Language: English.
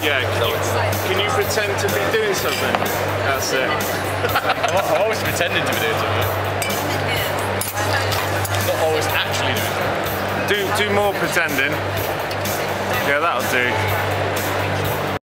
Yeah, can you pretend to be doing something? That's it. I'm always pretending to be doing something. Not always actually doing something. Do more pretending. Yeah, that'll do.